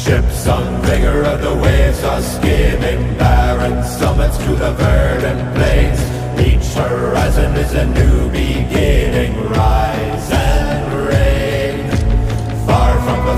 Ships on vigor of the waves are skimming barren summits to the verdant plains. Each horizon is a new